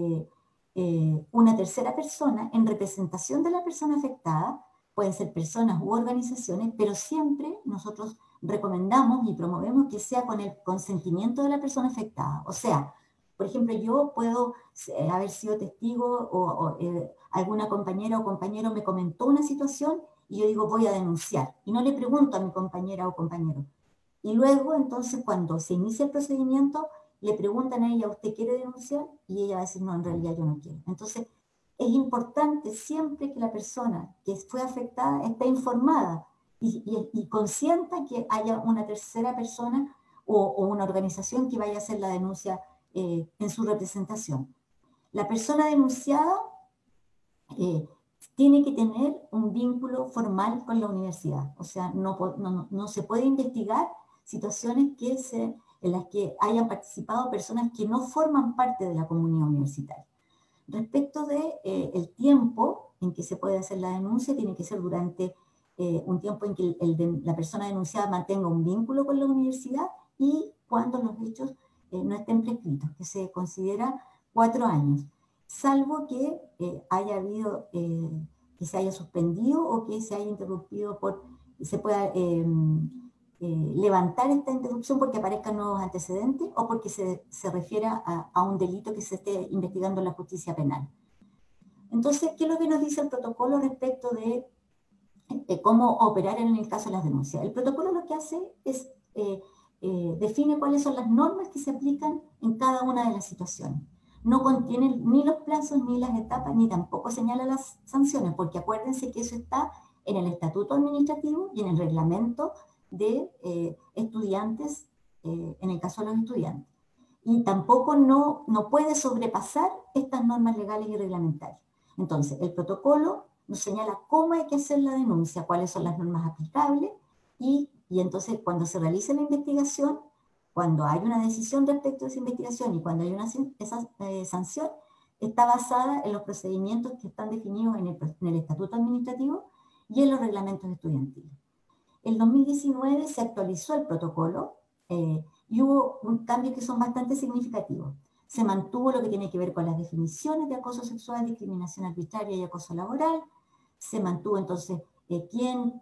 una tercera persona en representación de la persona afectada? Pueden ser personas u organizaciones, pero siempre nosotros recomendamos y promovemos que sea con el consentimiento de la persona afectada. O sea, por ejemplo, yo puedo haber sido testigo o alguna compañera o compañero me comentó una situación y yo digo voy a denunciar y no le pregunto a mi compañera o compañero. Y luego entonces cuando se inicia el procedimiento le preguntan a ella, ¿usted quiere denunciar? Y ella va a decir, no, en realidad yo no quiero. Entonces es importante siempre que la persona que fue afectada esté informada y consienta que haya una tercera persona o una organización que vaya a hacer la denuncia en su representación. La persona denunciada tiene que tener un vínculo formal con la universidad, o sea, no se puede investigar situaciones en las que hayan participado personas que no forman parte de la comunidad universitaria. Respecto del tiempo en que se puede hacer la denuncia, tiene que ser durante un tiempo en que la persona denunciada mantenga un vínculo con la universidad y cuando los hechos no estén prescritos, que se considera 4 años, salvo que haya habido, que se haya suspendido o que se haya interrumpido se pueda levantar esta interrupción porque aparezcan nuevos antecedentes o porque se refiera a un delito que se esté investigando en la justicia penal. Entonces, ¿qué es lo que nos dice el protocolo respecto de cómo operar en el caso de las denuncias? El protocolo lo que hace es define cuáles son las normas que se aplican en cada una de las situaciones. No contiene ni los plazos, ni las etapas, ni tampoco señala las sanciones, porque acuérdense que eso está en el estatuto administrativo y en el reglamento de estudiantes, en el caso de los estudiantes. Y tampoco no puede sobrepasar estas normas legales y reglamentarias. Entonces, el protocolo nos señala cómo hay que hacer la denuncia, cuáles son las normas aplicables, y entonces cuando se realice la investigación, cuando hay una decisión respecto a esa investigación y cuando hay esa sanción, está basada en los procedimientos que están definidos en el estatuto administrativo y en los reglamentos estudiantiles. En 2019 se actualizó el protocolo y hubo cambios que son bastante significativos. Se mantuvo lo que tiene que ver con las definiciones de acoso sexual, discriminación arbitraria y acoso laboral. Se mantuvo entonces quién,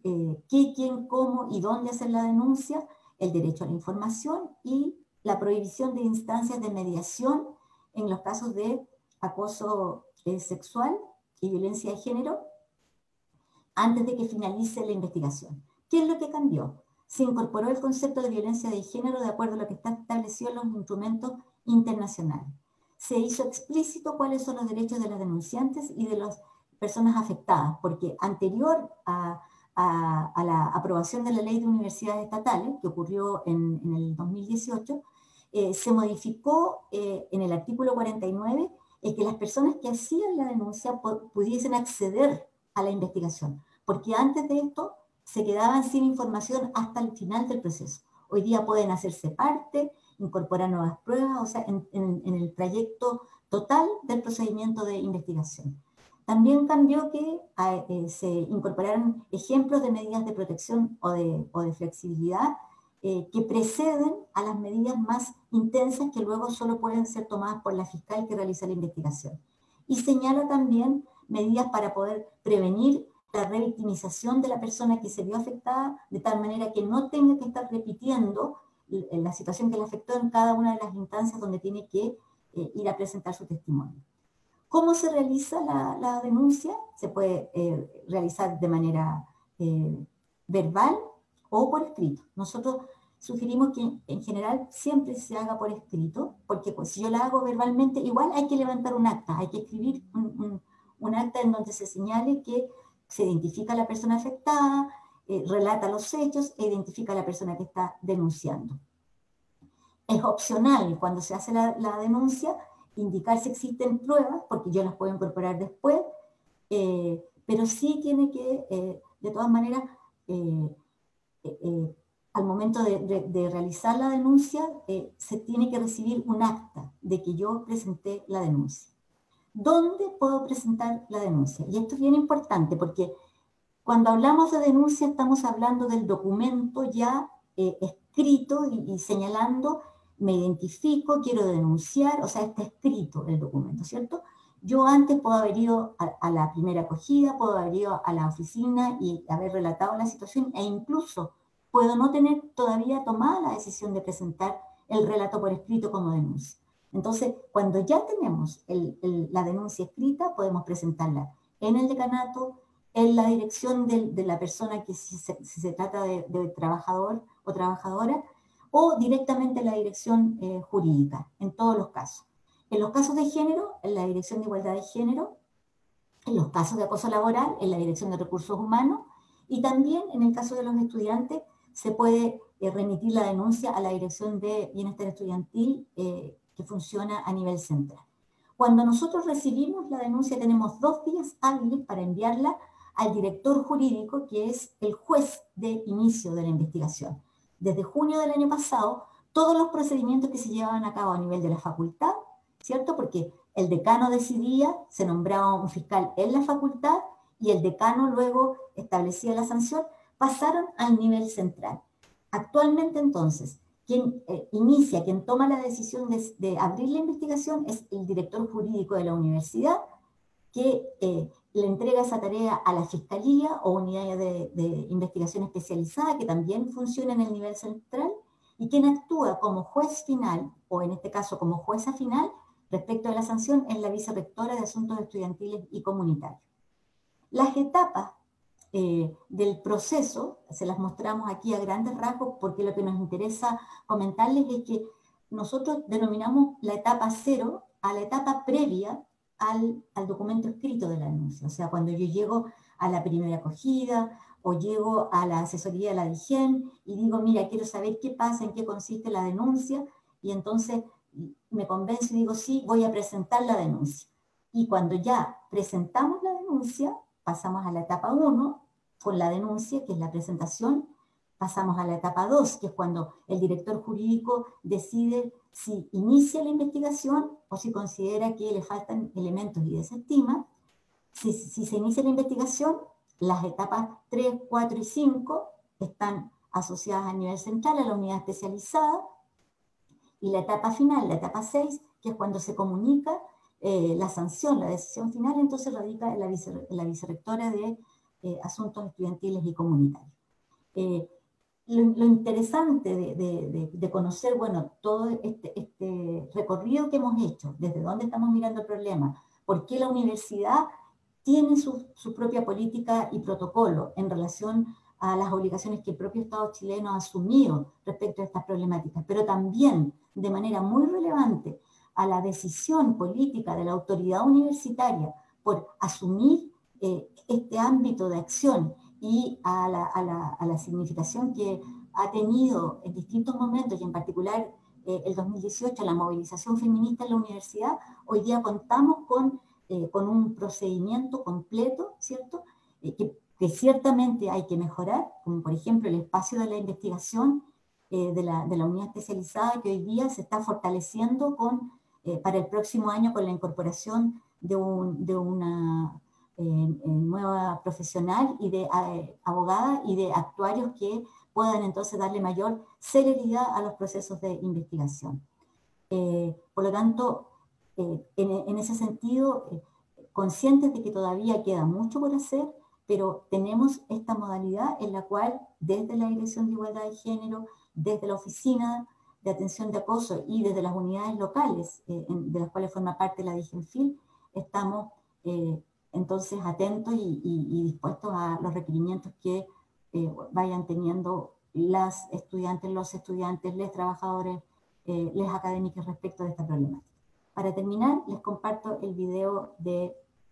cómo y dónde hacer la denuncia, el derecho a la información y la prohibición de instancias de mediación en los casos de acoso sexual y violencia de género antes de que finalice la investigación. ¿Qué es lo que cambió? Se incorporó el concepto de violencia de género de acuerdo a lo que está establecido en los instrumentos internacionales. Se hizo explícito cuáles son los derechos de las denunciantes y de las personas afectadas, porque anterior a la aprobación de la Ley de Universidades Estatales, que ocurrió en el 2018, se modificó en el artículo 49 que las personas que hacían la denuncia pudiesen acceder a la investigación, porque antes de esto se quedaban sin información hasta el final del proceso. hoy día pueden hacerse parte, incorporar nuevas pruebas, o sea, en el trayecto total del procedimiento de investigación. También cambió que se incorporaron ejemplos de medidas de protección o de flexibilidad que preceden a las medidas más intensas que luego solo pueden ser tomadas por la fiscal que realiza la investigación. Y señala también medidas para poder prevenir la revictimización de la persona que se vio afectada, de tal manera que no tenga que estar repitiendo la situación que le afectó en cada una de las instancias donde tiene que ir a presentar su testimonio. ¿Cómo se realiza la denuncia? Se puede realizar de manera verbal o por escrito. Nosotros sugerimos que en general siempre se haga por escrito, porque pues, si yo la hago verbalmente, igual hay que levantar un acta, hay que escribir un acta en donde se señale que se identifica a la persona afectada, relata los hechos e identifica a la persona que está denunciando. Es opcional cuando se hace la denuncia indicar si existen pruebas, porque yo las puedo incorporar después, pero sí tiene que, de todas maneras, al momento de realizar la denuncia, se tiene que recibir un acta de que yo presenté la denuncia. ¿Dónde puedo presentar la denuncia? Y esto es bien importante, porque cuando hablamos de denuncia estamos hablando del documento ya escrito y señalando, me identifico, quiero denunciar, o sea, está escrito el documento, ¿cierto? Yo antes puedo haber ido a la primera acogida, puedo haber ido a la oficina y haber relatado la situación, e incluso puedo no tener todavía tomada la decisión de presentar el relato por escrito como denuncia. Entonces, cuando ya tenemos la denuncia escrita, podemos presentarla en el decanato, en la dirección de la persona que si se trata de trabajador o trabajadora, o directamente en la dirección jurídica, en todos los casos. En los casos de género, en la Dirección de Igualdad de Género, en los casos de acoso laboral, en la Dirección de Recursos Humanos, y también en el caso de los estudiantes, se puede remitir la denuncia a la Dirección de Bienestar Estudiantil que funciona a nivel central. Cuando nosotros recibimos la denuncia, tenemos 2 días hábiles para enviarla al director jurídico, que es el juez de inicio de la investigación. Desde junio del año pasado, todos los procedimientos que se llevaban a cabo a nivel de la facultad, ¿cierto? Porque el decano decidía, se nombraba un fiscal en la facultad y el decano luego establecía la sanción, pasaron al nivel central. Actualmente entonces, quien inicia, quien toma la decisión de abrir la investigación es el director jurídico de la universidad, que le entrega esa tarea a la Fiscalía o unidad de investigación especializada, que también funciona en el nivel central, y quien actúa como juez final, o en este caso como jueza final, respecto de la sanción, es la vicerrectora de Asuntos Estudiantiles y Comunitarios. Las etapas del proceso, se las mostramos aquí a grandes rasgos, porque lo que nos interesa comentarles es que nosotros denominamos la etapa 0 a la etapa previa al documento escrito de la denuncia. O sea, cuando yo llego a la primera acogida o llego a la asesoría de la DIGEN y digo, mira, quiero saber qué pasa, en qué consiste la denuncia, y entonces me convenzo y digo, sí, voy a presentar la denuncia. Y cuando ya presentamos la denuncia, pasamos a la etapa 1, con la denuncia, que es la presentación, pasamos a la etapa 2, que es cuando el director jurídico decide si inicia la investigación o si considera que le faltan elementos y desestima. Si se inicia la investigación, las etapas 3, 4 y 5 están asociadas a nivel central, a la unidad especializada, y la etapa final, la etapa 6, que es cuando se comunica la sanción, la decisión final, entonces radica en la vicerrectora de Asuntos Estudiantiles y Comunitarios. Lo interesante de conocer, bueno, todo este recorrido que hemos hecho, desde dónde estamos mirando el problema, por qué la universidad tiene su propia política y protocolo en relación a las obligaciones que el propio Estado chileno ha asumido respecto a estas problemáticas, pero también de manera muy relevante a la decisión política de la autoridad universitaria por asumir este ámbito de acción y a la significación que ha tenido en distintos momentos, y en particular el 2018, la movilización feminista en la universidad. Hoy día contamos con un procedimiento completo, ¿cierto? Que ciertamente hay que mejorar, como por ejemplo el espacio de la investigación, de la unidad especializada, que hoy día se está fortaleciendo para el próximo año con la incorporación de una nueva profesional y de abogada y de actuarios que puedan entonces darle mayor celeridad a los procesos de investigación. Por lo tanto, en ese sentido, conscientes de que todavía queda mucho por hacer, pero tenemos esta modalidad en la cual desde la Dirección de Igualdad de Género, desde la Oficina de Atención de Acoso y desde las unidades locales, de las cuales forma parte la DIGENFIL, estamos entonces atentos y dispuestos a los requerimientos que vayan teniendo las estudiantes, los estudiantes, los trabajadores, los académicos respecto de esta problemática. Para terminar, les comparto el video de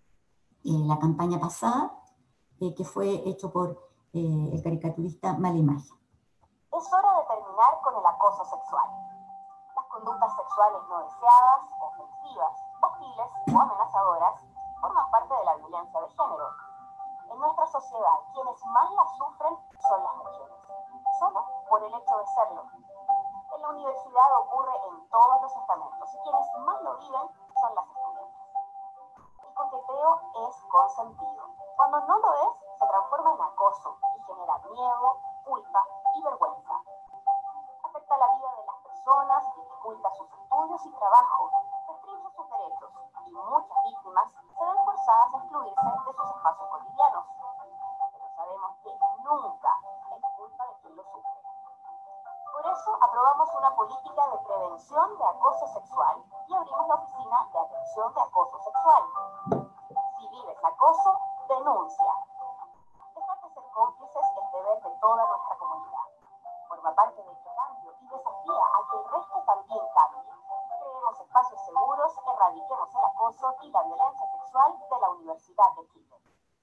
la campaña pasada, que fue hecho por el caricaturista Malimagia. Es hora de terminar con el acoso sexual. Las conductas sexuales no deseadas, ofensivas, hostiles o amenazadoras forman parte de la violencia de género. En nuestra sociedad, quienes más la sufren son las mujeres, solo por el hecho de serlo. En la universidad ocurre en todos los estamentos y quienes más lo viven son las estudiantes. El coqueteo es consentido. Cuando no lo es, se transforma en acoso y genera miedo, culpa y vergüenza. Afecta la vida de las personas, dificulta sus estudios y trabajo, restringe sus derechos y muchas víctimas se ven forzadas a excluirse de sus espacios cotidianos. Pero sabemos que nunca es culpa de quien lo sufre. Por eso aprobamos una política de prevención de acoso sexual y abrimos la Oficina de Atención de Acoso Sexual. Si vives acoso, denuncia. Dejar de ser cómplices es deber de toda nuestra comunidad. Forma parte de este cambio y desafía a que el resto también cambie. Creemos espacios seguros, erradiquemos el acoso y la violencia sexual de la Universidad de Chile.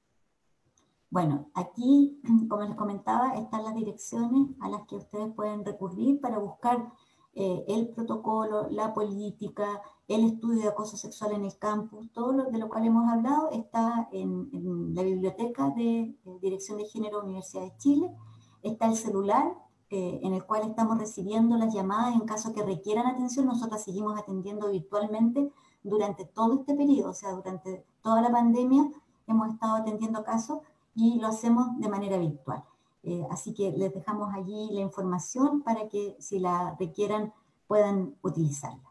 Bueno, aquí, como les comentaba, están las direcciones a las que ustedes pueden recurrir para buscar el protocolo, la política, el estudio de acoso sexual en el campus. Todo de lo cual hemos hablado está en la biblioteca de Dirección de Género Universidad de Chile. Está el celular en el cual estamos recibiendo las llamadas en caso que requieran atención. Nosotras seguimos atendiendo virtualmente durante todo este periodo, o sea, durante toda la pandemia hemos estado atendiendo casos y lo hacemos de manera virtual. Así que les dejamos allí la información para que si la requieran puedan utilizarla.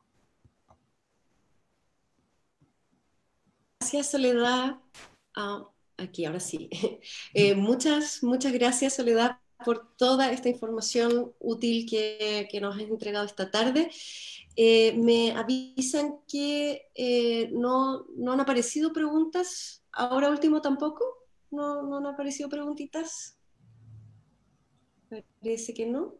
Gracias, Soledad. Aquí, ahora sí. Muchas gracias, Soledad, por toda esta información útil que nos has entregado esta tarde. Me avisan que no han aparecido preguntas, ahora último tampoco. ¿No han aparecido preguntitas? Parece que no.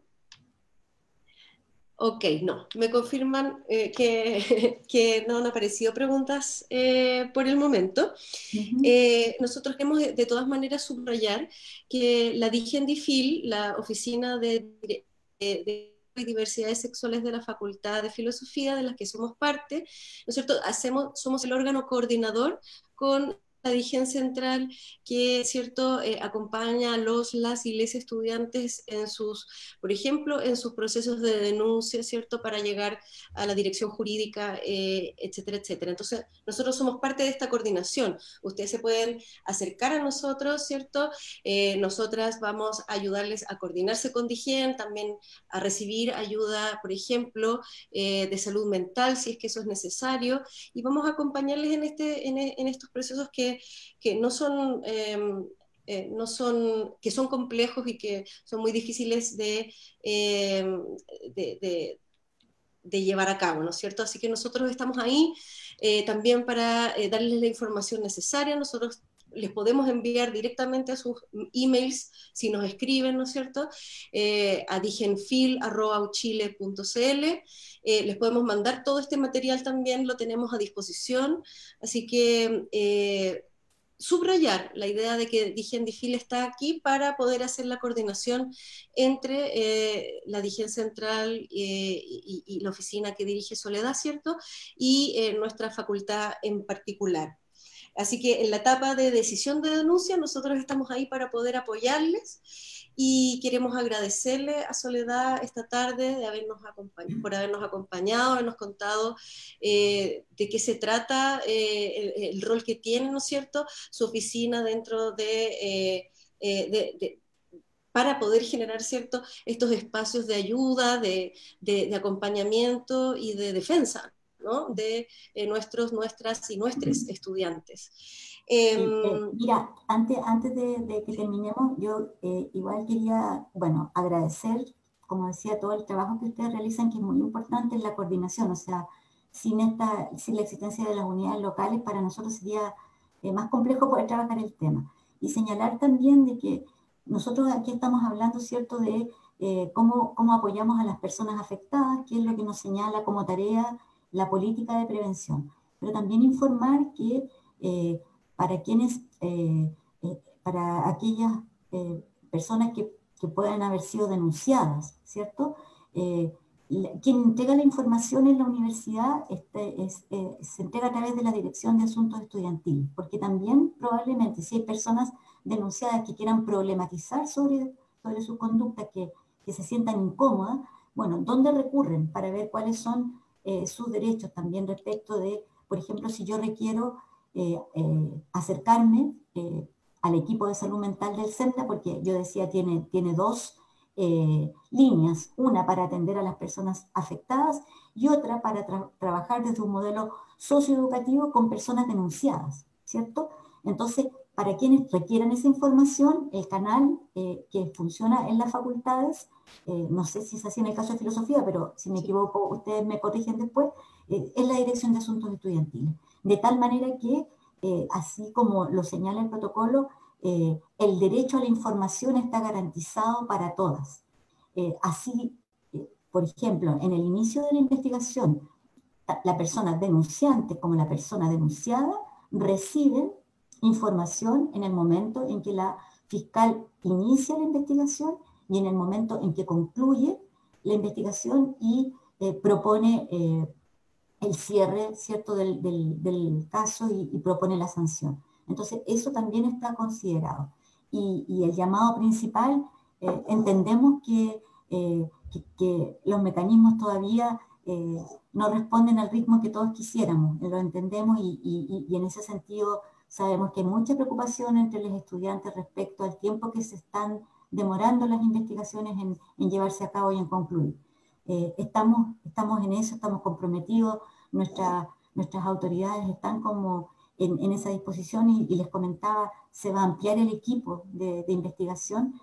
Ok, no. Me confirman que no han aparecido preguntas por el momento. Nosotros queremos de todas maneras subrayar que la DIGENDIFIL, la Oficina de Diversidades Sexuales de la Facultad de Filosofía, de las que somos parte, ¿no es cierto? Somos el órgano coordinador con la DIGEN Central, que, ¿cierto?, acompaña a las y les estudiantes en por ejemplo, en sus procesos de denuncia, ¿cierto?, para llegar a la dirección jurídica, etcétera, etcétera. Entonces, nosotros somos parte de esta coordinación. Ustedes se pueden acercar a nosotros, ¿cierto? Nosotras vamos a ayudarles a coordinarse con DIGEN, también a recibir ayuda, por ejemplo, de salud mental, si es que eso es necesario, y vamos a acompañarles en estos procesos que que son complejos y que son muy difíciles de llevar a cabo, ¿no es cierto? Así que nosotros estamos ahí también para darles la información necesaria. Nosotros les podemos enviar directamente a sus emails si nos escriben, ¿no es cierto? A digenfil@uchile.cl. Les podemos mandar todo este material también, lo tenemos a disposición. Así que subrayar la idea de que DIGEN-DIFIL está aquí para poder hacer la coordinación entre la DIGEN Central y la oficina que dirige Soledad, ¿cierto? Y nuestra facultad en particular. Así que en la etapa de decisión de denuncia nosotros estamos ahí para poder apoyarles y queremos agradecerle a Soledad esta tarde por habernos acompañado, habernos contado de qué se trata, el rol que tiene, ¿no es cierto?, su oficina dentro para poder generar, ¿cierto?, estos espacios de ayuda, de acompañamiento y de defensa, ¿no?, de nuestras y nuestros estudiantes. Mira, antes de que terminemos, yo igual quería, bueno, agradecer, como decía, todo el trabajo que ustedes realizan, que es muy importante en la coordinación. O sea, sin la existencia de las unidades locales, para nosotros sería más complejo poder trabajar el tema. Y señalar también de que nosotros aquí estamos hablando, ¿cierto?, de cómo apoyamos a las personas afectadas, que es lo que nos señala como tarea la política de prevención. Pero también informar que para para aquellas personas que puedan haber sido denunciadas, ¿cierto? Quien entrega la información en la universidad se entrega a través de la Dirección de Asuntos Estudiantiles, porque también probablemente si hay personas denunciadas que quieran problematizar sobre sus conductas, que se sientan incómodas, bueno, ¿dónde recurren para ver cuáles son sus derechos también respecto de, por ejemplo, si yo requiero acercarme al equipo de salud mental del CENDA, porque yo decía, tiene dos líneas, una para atender a las personas afectadas y otra para trabajar desde un modelo socioeducativo con personas denunciadas, ¿cierto? Entonces, para quienes requieran esa información, el canal que funciona en las facultades, no sé si es así en el caso de filosofía, pero si me equivoco, ustedes me corrigen después, es la Dirección de Asuntos Estudiantiles. De tal manera que, así como lo señala el protocolo, el derecho a la información está garantizado para todas. Así, por ejemplo, en el inicio de la investigación, la persona denunciante como la persona denunciada reciben información en el momento en que la fiscal inicia la investigación y en el momento en que concluye la investigación y propone el cierre, ¿cierto?, del caso y propone la sanción. Entonces, eso también está considerado. Y el llamado principal, entendemos que los mecanismos todavía no responden al ritmo que todos quisiéramos, lo entendemos y en ese sentido sabemos que hay mucha preocupación entre los estudiantes respecto al tiempo que se están demorando las investigaciones en llevarse a cabo y en concluir. Estamos en eso, estamos comprometidos, nuestras autoridades están como en esa disposición y les comentaba, se va a ampliar el equipo de investigación,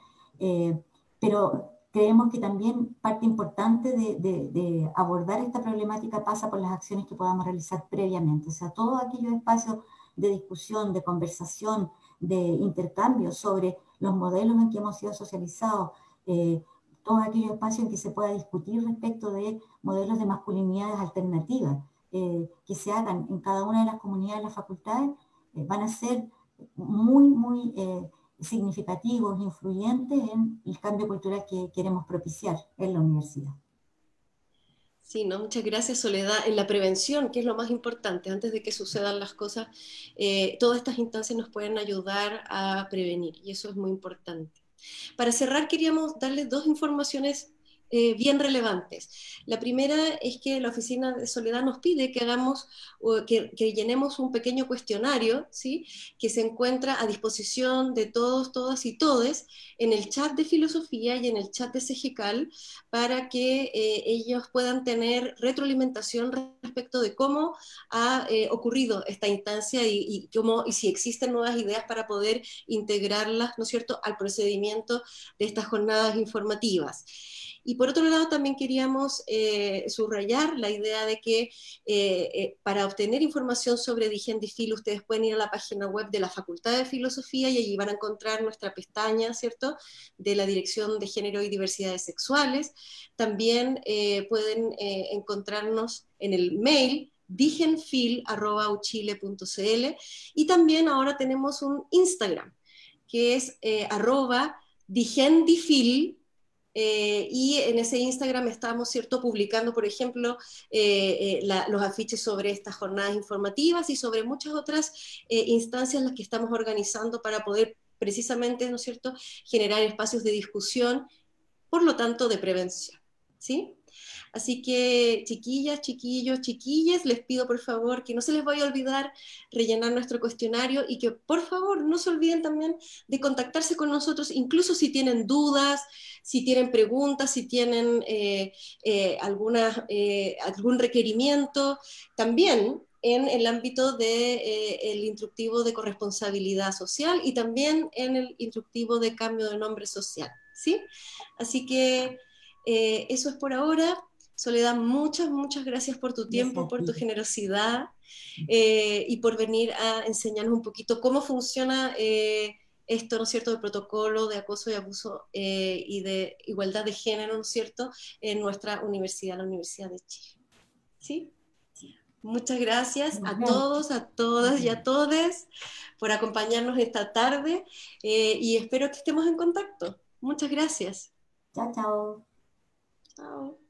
pero creemos que también parte importante de abordar esta problemática pasa por las acciones que podamos realizar previamente, o sea, todos aquellos espacios de discusión, de conversación, de intercambio sobre los modelos en que hemos sido socializados, todos aquellos espacios en que se pueda discutir respecto de modelos de masculinidades alternativas que se hagan en cada una de las comunidades de las facultades, van a ser muy significativos, influyentes en el cambio cultural que queremos propiciar en la universidad. Sí, no, muchas gracias, Soledad. En la prevención, que es lo más importante, antes de que sucedan las cosas, todas estas instancias nos pueden ayudar a prevenir, y eso es muy importante. Para cerrar, queríamos darles dos informaciones bien relevantes. La primera es que la Oficina de Soledad nos pide que que llenemos un pequeño cuestionario, ¿sí?, que se encuentra a disposición de todos, todas y todes en el chat de filosofía y en el chat de CEGECAL para que ellos puedan tener retroalimentación respecto de cómo ha ocurrido esta instancia y si existen nuevas ideas para poder integrarlas, ¿no es cierto?, al procedimiento de estas jornadas informativas. Y por otro lado, también queríamos subrayar la idea de que para obtener información sobre Digendifil, ustedes pueden ir a la página web de la Facultad de Filosofía y allí van a encontrar nuestra pestaña, ¿cierto?, de la Dirección de Género y Diversidades Sexuales. También pueden encontrarnos en el mail digenfil@uchile.cl y también ahora tenemos un Instagram que es @digendifil y en ese Instagram estamos, ¿cierto?, publicando, por ejemplo, los afiches sobre estas jornadas informativas y sobre muchas otras instancias en las que estamos organizando para poder precisamente, ¿no es cierto?, generar espacios de discusión, por lo tanto, de prevención, ¿sí? Así que, chiquillas, chiquillos, chiquillas, les pido por favor que no se les vaya a olvidar rellenar nuestro cuestionario y que por favor no se olviden también de contactarse con nosotros, incluso si tienen dudas, si tienen preguntas, si tienen algún requerimiento, también en el ámbito del instructivo de corresponsabilidad social y también en el instructivo de cambio de nombre social, ¿sí? Así que eso es por ahora. Soledad, muchas, muchas gracias por tu tiempo, por tu generosidad y por venir a enseñarnos un poquito cómo funciona esto, ¿no es cierto?, del protocolo de acoso y abuso y de igualdad de género, ¿no es cierto?, en nuestra universidad, la Universidad de Chile. ¿Sí? Muchas gracias a todos, a todas y a todes por acompañarnos esta tarde y espero que estemos en contacto. Muchas gracias. Chao, chao. Chao.